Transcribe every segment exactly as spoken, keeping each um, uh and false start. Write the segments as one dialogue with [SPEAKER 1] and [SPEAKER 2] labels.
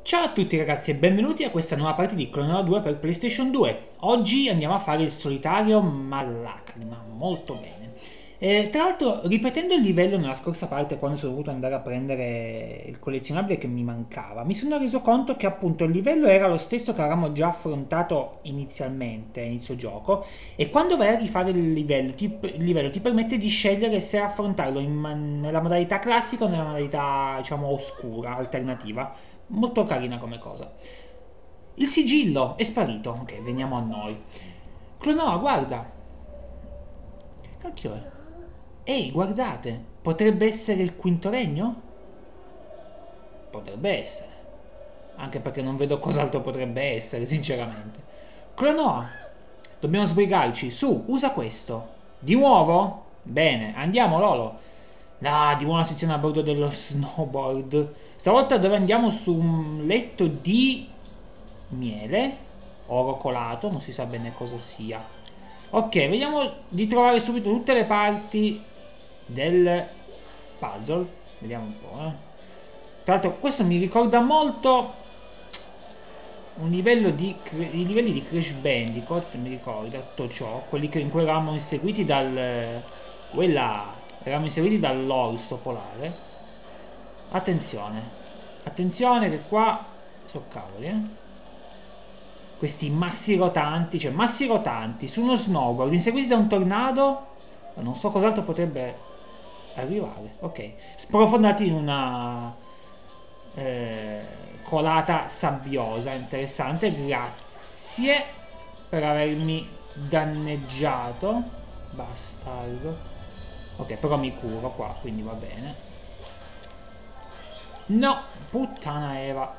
[SPEAKER 1] Ciao a tutti ragazzi e benvenuti a questa nuova partita di Clone Hero due per PlayStation due. Oggi andiamo a fare il solitario Malacrima, molto bene. E, tra l'altro, ripetendo il livello nella scorsa parte, quando sono dovuto andare a prendere il collezionabile che mi mancava, mi sono reso conto che appunto il livello era lo stesso che avevamo già affrontato inizialmente, inizio gioco, e quando vai a rifare il livello ti, il livello ti permette di scegliere se affrontarlo in man- nella modalità classica o nella modalità, diciamo, oscura, alternativa. Molto carina come cosa. Il sigillo è sparito. Ok, veniamo a noi. Clonoa, guarda. Che cacchio è? Ehi, guardate. Potrebbe essere il quinto regno? Potrebbe essere. Anche perché non vedo cos'altro potrebbe essere, sinceramente. Clonoa, dobbiamo sbrigarci. Su, usa questo. Di nuovo? Bene, andiamo, Lolo. Ah, di buona sezione a bordo dello snowboard. Stavolta dove andiamo su un letto di miele, oro colato, non si sa bene cosa sia. Ok, vediamo di trovare subito tutte le parti del puzzle. Vediamo un po', eh. Tra l'altro questo mi ricorda molto un livello di i livelli di Crash Bandicoot, mi ricorda tutto ciò, quelli che in cui eravamo inseguiti dal quella eravamo inseguiti dall'orso polare. Attenzione, attenzione che qua so cavoli, eh. Questi massi rotanti, cioè massi rotanti su uno snowboard inseguiti da un tornado, non so cos'altro potrebbe arrivare. Ok, sprofondati in una eh, colata sabbiosa, interessante. Grazie per avermi danneggiato, bastardo. Ok, però mi curo qua, quindi va bene. No, puttana Eva.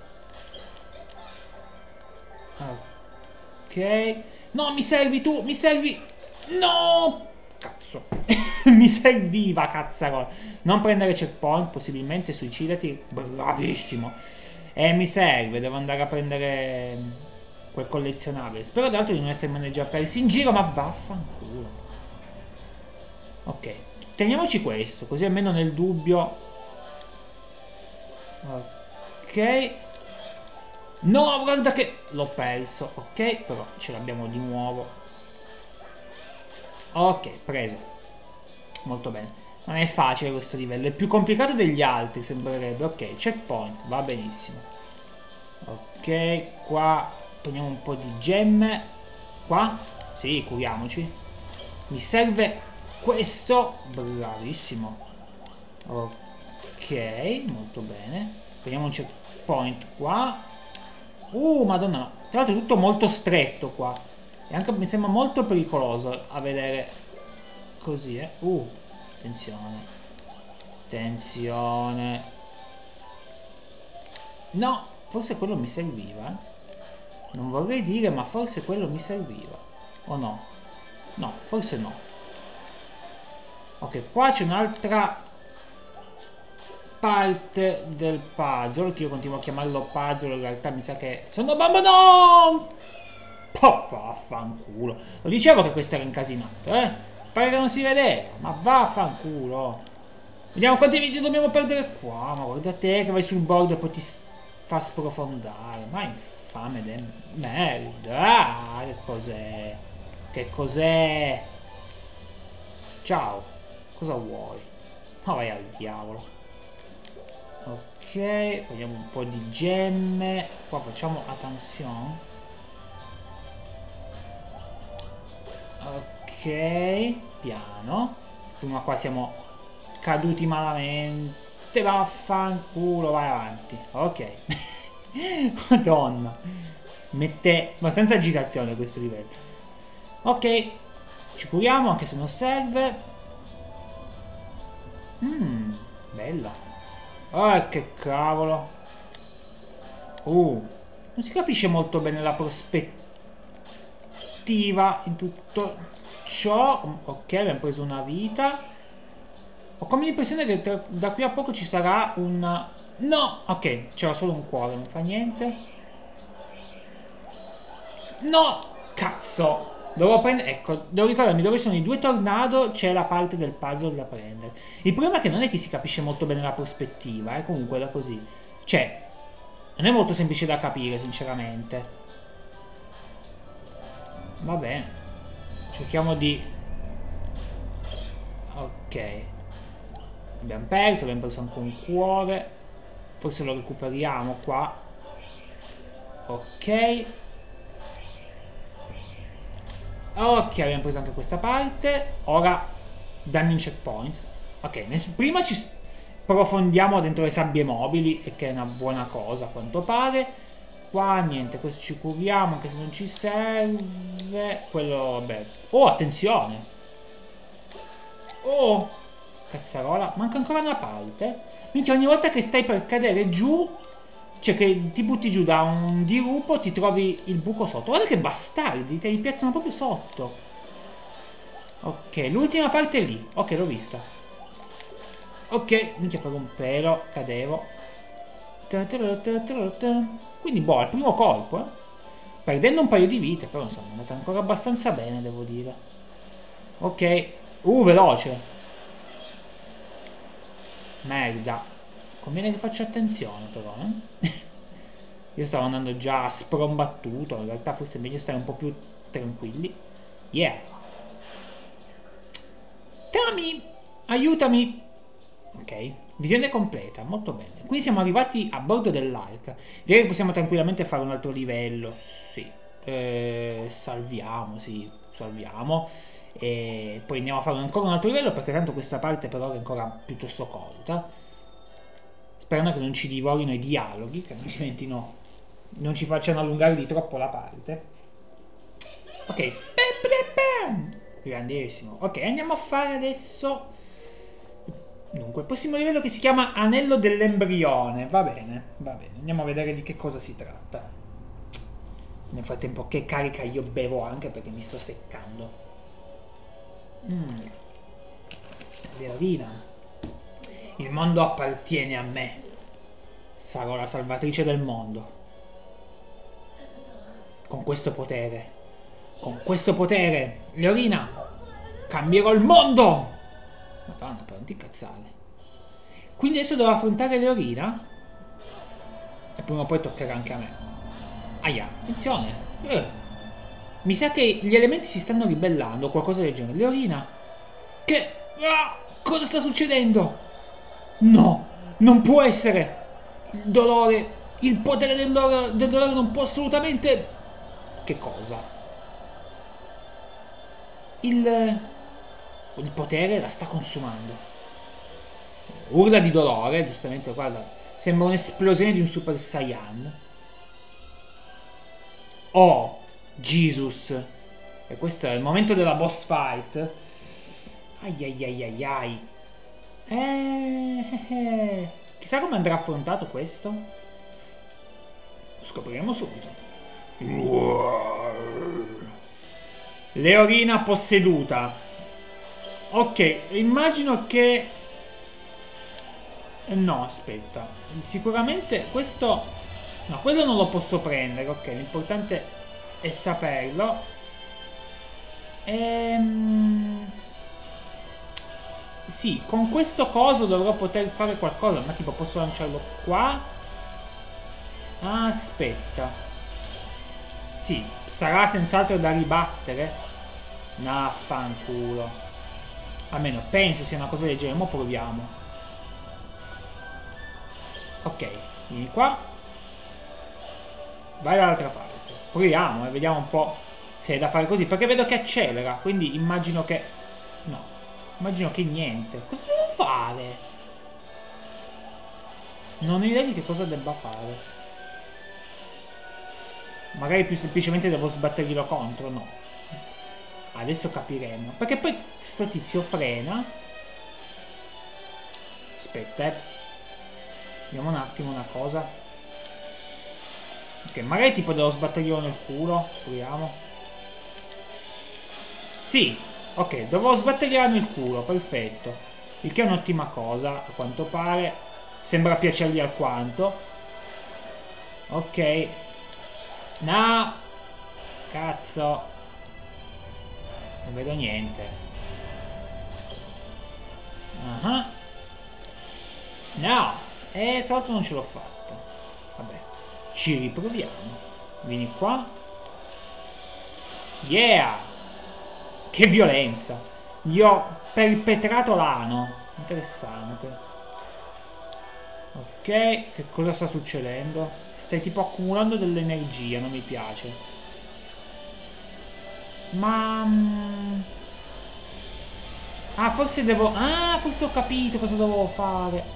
[SPEAKER 1] Ok. No, mi servi tu, mi servi. No, cazzo. Mi serviva, cazzarola. Non prendere checkpoint, possibilmente suicidati. Bravissimo. E mi serve, devo andare a prendere quel collezionabile. Spero tra l'altro di non essermene già persi in giro, ma vaffanculo. Ok, teniamoci questo, così almeno nel dubbio. Ok. No, guarda che l'ho perso. Ok, però ce l'abbiamo di nuovo. Ok, preso. Molto bene. Non è facile questo livello, è più complicato degli altri, sembrerebbe. Ok, checkpoint, va benissimo. Ok, qua prendiamo un po' di gemme. Qua? Sì, curiamoci. Mi serve questo. Bravissimo. Ok, molto bene. Prendiamo un checkpoint qua. Uh, madonna, no. Tra l'altro è tutto molto stretto qua. E anche mi sembra molto pericoloso a vedere così, eh. Uh, attenzione. Attenzione. No, forse quello mi serviva, eh. Non vorrei dire, ma forse quello mi serviva. O no? No, forse no. Ok, qua c'è un'altra parte del puzzle, che io continuo a chiamarlo puzzle, in realtà mi sa che sono bambino. Oh, vaffanculo. Lo dicevo che questo era incasinato, eh? Pare che non si vedeva, ma vaffanculo. Vediamo quanti video dobbiamo perdere qua. Ma guarda te che vai sul bordo e poi ti fa sprofondare. Ma infame de merda. Ah, che cos'è? Che cos'è? Ciao. Cosa vuoi? Ma vai al diavolo. Ok, vogliamo un po' di gemme. Qua facciamo attenzione. Ok, piano. Prima qua siamo caduti malamente. Vaffanculo, vai avanti. Ok. Madonna. Mette abbastanza agitazione questo livello. Ok, ci curiamo anche se non serve. Mmm, bella. Oh, che cavolo. Uh, non si capisce molto bene la prospettiva in tutto ciò. Ok, abbiamo preso una vita. Ho come l'impressione che tra, da qui a poco ci sarà un... No! Ok, c'era solo un cuore, non fa niente. No! Cazzo! Devo prendere... Ecco, devo ricordarmi dove sono i due tornado, c'è la parte del puzzle da prendere. Il problema è che non è che si capisce molto bene la prospettiva, eh, comunque da così. Cioè, Non è molto semplice da capire, sinceramente. Va bene. Cerchiamo di... Ok. Abbiamo perso, abbiamo preso anche un cuore. Forse lo recuperiamo qua. Ok. Ok, abbiamo preso anche questa parte. Ora dammi un checkpoint. Ok, prima ci profondiamo dentro le sabbie mobili, e che è una buona cosa a quanto pare. Qua niente, questo ci curiamo anche se non ci serve. Quello, vabbè. Oh, attenzione. Oh, cazzarola. Manca ancora una parte. Minchia, ogni volta che stai per cadere giù, cioè che ti butti giù da un dirupo, ti trovi il buco sotto. Guarda che bastardi, te li piazzano proprio sotto. Ok, l'ultima parte è lì. Ok, l'ho vista. Ok, minchia, per un pelo cadevo. Quindi boh, al primo colpo, eh. Perdendo un paio di vite, però insomma è andata ancora abbastanza bene, devo dire. Ok. Uh, veloce. Merda. Conviene che faccia attenzione però, eh. Io stavo andando già sprombattuto, in realtà forse è meglio stare un po' più tranquilli. Yeah. Tami, aiutami. Ok, visione completa, molto bene. Quindi siamo arrivati a bordo dell'arca. Direi che possiamo tranquillamente fare un altro livello. Sì. Eh, salviamo, sì, salviamo. E poi andiamo a fare ancora un altro livello, perché tanto questa parte per ora è ancora piuttosto corta. Sperando che non ci divorino i dialoghi, che altrimenti no, non ci facciano allungare di troppo la parte. Ok, grandissimo. Ok, andiamo a fare adesso, dunque, il prossimo livello, che si chiama Anello dell'Embrione. Va bene, va bene, andiamo a vedere di che cosa si tratta. Nel frattempo che carica io bevo anche, perché mi sto seccando. Mm. Leorina, il mondo appartiene a me. Sarò la salvatrice del mondo. Con questo potere. Con questo potere, Leorina, cambierò il mondo! Madonna, però non ti cazzare. Quindi adesso devo affrontare Leorina? E prima o poi toccherà anche a me. Aia, attenzione. Eh. Mi sa che gli elementi si stanno ribellando o qualcosa del genere. Leorina? Che... Ah, cosa sta succedendo? No, non può essere. Il dolore, il potere del dolore, del dolore non può assolutamente... Che cosa? Il... Il potere la sta consumando. Urla di dolore, giustamente, guarda. Sembra un'esplosione di un Super Saiyan. Oh, Jesus. E questo è il momento della boss fight. Ai ai ai ai ai. Eh, eh, eh. Chissà come andrà affrontato questo. Lo scopriremo subito. Leorina posseduta. Ok, immagino che... No, aspetta. Sicuramente questo... No, quello non lo posso prendere. Ok, l'importante è saperlo. Ehm... Sì, con questo coso dovrò poter fare qualcosa. Ma tipo posso lanciarlo qua? Aspetta. Sì, sarà senz'altro da ribattere. No, fanculo. Almeno penso sia una cosa del genere. Mo proviamo. Ok, vieni qua. Vai dall'altra parte. Proviamo e vediamo un po' se è da fare così. Perché vedo che accelera. Quindi immagino che... No. Immagino che niente. Cosa devo fare? Non ho idea di che cosa debba fare. Magari più semplicemente devo sbatterglielo contro. No. Adesso capiremo. Perché poi sto tizio frena. Aspetta, eh. Vediamo un attimo una cosa. Ok, magari tipo devo sbatterglielo nel culo. Proviamo. Sì. Ok, dovevo sbatterglielo nel culo. Perfetto. Il che è un'ottima cosa, a quanto pare. Sembra piacergli alquanto. Ok. No. Cazzo. Non vedo niente. Uh -huh. No. E sotto non ce l'ho fatta. Vabbè. Ci riproviamo. Vieni qua. Yeah! Che violenza! Gli ho perpetrato l'ano. Interessante. Ok, che cosa sta succedendo? Stai tipo accumulando dell'energia, non mi piace. Ma... Ah, forse devo... Ah, forse ho capito cosa dovevo fare.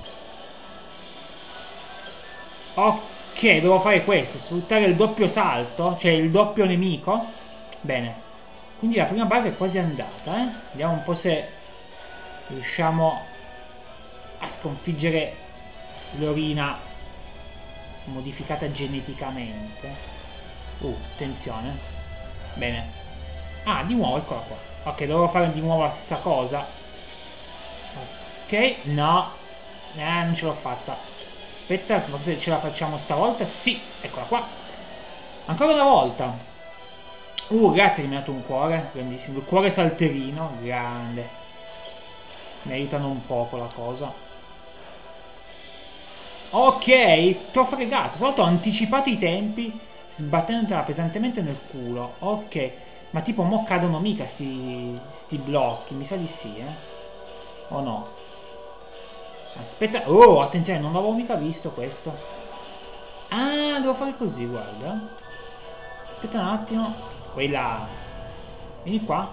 [SPEAKER 1] Ok, devo fare questo. Sfruttare il doppio salto. Cioè il doppio nemico. Bene. Quindi la prima barra è quasi andata, eh. Vediamo un po' se riusciamo a sconfiggere Lorina modificata geneticamente. Uh, attenzione. Bene. Ah, di nuovo, eccola qua. Ok, dovevo fare di nuovo la stessa cosa. Ok, no. Eh, non ce l'ho fatta. Aspetta, ma se ce la facciamo stavolta? Sì, eccola qua. Ancora una volta. Uh, grazie che mi ha dato un cuore. Grandissimo. Il cuore salterino. Grande. Mi aiutano un po' con la cosa. Ok, ti ho fregato. Stavolta ho anticipato i tempi sbattendotela pesantemente nel culo. Ok. Ma tipo mo cadono mica sti, sti blocchi. Mi sa di sì, eh. O no? Aspetta. Oh, attenzione, non l'avevo mica visto questo. Ah, devo fare così, guarda. Aspetta un attimo. Quella. Vieni qua.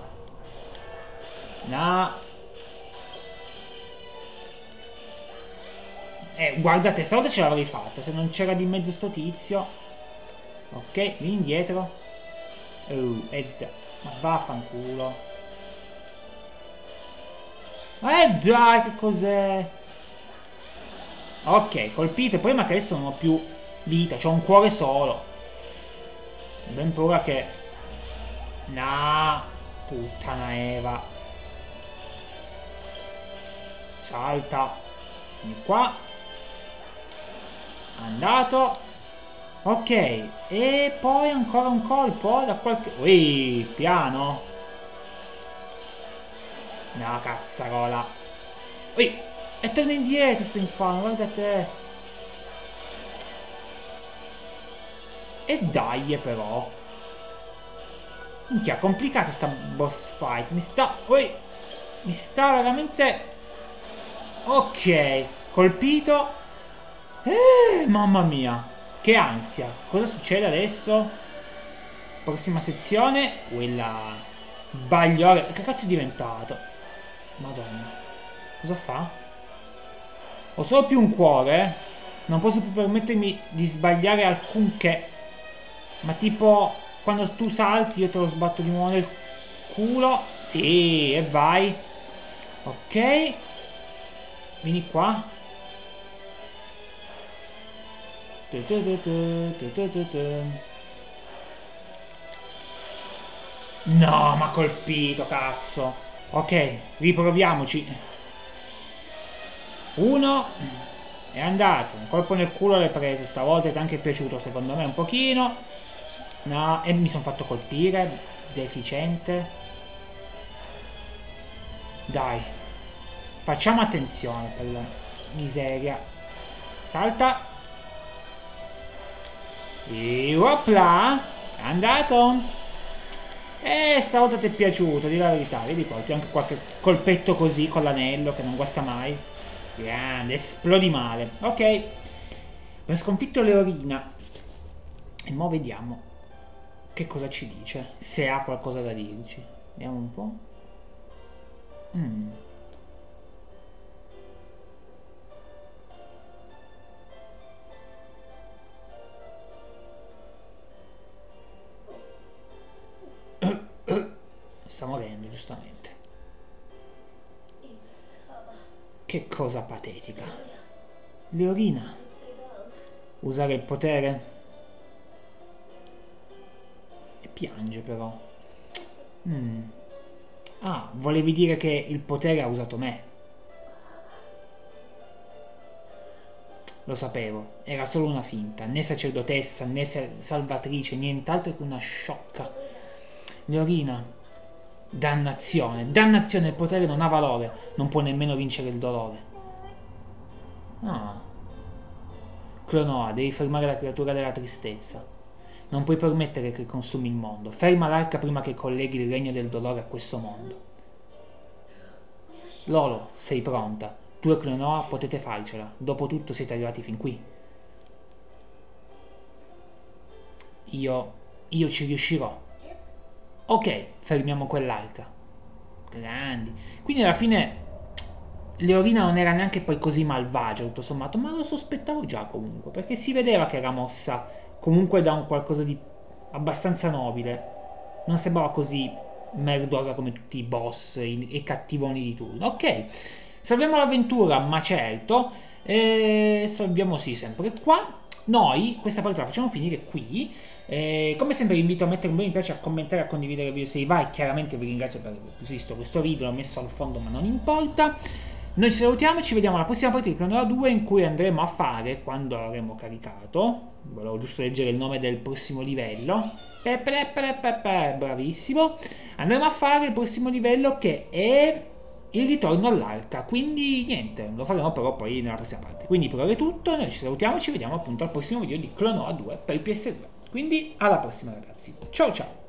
[SPEAKER 1] No. Eh, guardate, stavolta ce l'avrei fatta. Se non c'era di mezzo sto tizio. Ok, vieni indietro. Oh, e da... Ma vaffanculo. Eh dai, che cos'è? Ok, colpite. Poi ma che adesso non ho più vita. C'ho un cuore solo. Ben paura che... No. Puttana Eva. Salta. Vieni qua. Andato. Ok. E poi ancora un colpo da qualche... Ui, piano. No, cazzarola. Ui. E torna indietro sto infame, guarda te. E dai però. Minchia, complicata sta boss fight. Mi sta... Ui. Mi sta veramente... Ok. Colpito. Eh, mamma mia. Che ansia. Cosa succede adesso? Prossima sezione. Quella... Bagliore. Che cazzo è diventato? Madonna. Cosa fa? Ho solo più un cuore. Non posso più permettermi di sbagliare alcunché. Ma tipo, quando tu salti io te lo sbatto di nuovo nel culo. Sì, e vai. Ok. Vieni qua. No, m'ha colpito, cazzo. Ok, riproviamoci. Uno. È andato. Un colpo nel culo l'hai preso. Stavolta ti è anche piaciuto, secondo me, un pochino. No, e mi sono fatto colpire. Deficiente. Dai. Facciamo attenzione per la miseria. Salta. E opla. È andato. E stavolta ti è piaciuto, di la verità. Vedi qua, ti ho anche qualche colpetto così con l'anello che non guasta mai. Grande, esplodi male. Ok. Abbiamo sconfitto Leorina. E mo vediamo che cosa ci dice. Se ha qualcosa da dirci. Vediamo un po'. Mm. Sta morendo, giustamente. Che cosa patetica. Leorina. Usare il potere. E piange però. Mm. Ah, volevi dire che il potere ha usato me. Lo sapevo, era solo una finta. Né sacerdotessa, né salvatrice, nient'altro che una sciocca. Leorina. Dannazione, dannazione, il potere non ha valore, non può nemmeno vincere il dolore. Ah. Clonoa, devi fermare la creatura della tristezza. Non puoi permettere che consumi il mondo. Ferma l'arca prima che colleghi il regno del dolore a questo mondo. Lolo, sei pronta. Tu e Clonoa potete farcela. Dopotutto siete arrivati fin qui. Io... io ci riuscirò. Ok, fermiamo quell'arca. Grandi. Quindi alla fine Leorina non era neanche poi così malvagia, tutto sommato, ma lo sospettavo già comunque, perché si vedeva che era mossa comunque da un qualcosa di abbastanza nobile. Non sembrava così merdosa come tutti i boss e cattivoni di turno. Ok, salviamo l'avventura, ma certo, e salviamo sì sempre qua. Noi questa partita la facciamo finire qui. Eh, come sempre vi invito a mettere un bel mi piace, a commentare, a condividere il video se vi va, e chiaramente vi ringrazio per aver visto questo video, l'ho messo al fondo ma non importa. Noi ci salutiamo e ci vediamo alla prossima partita di Clonoa due, in cui andremo a fare, quando l'avremo caricato, volevo giusto leggere il nome del prossimo livello, pepe, pepe, pepe, bravissimo, andremo a fare il prossimo livello che è il ritorno all'arca, quindi niente, lo faremo però poi nella prossima parte. Quindi per ora è tutto, noi ci salutiamo e ci vediamo appunto al prossimo video di Clonoa due per P S due. Quindi alla prossima ragazzi, ciao ciao!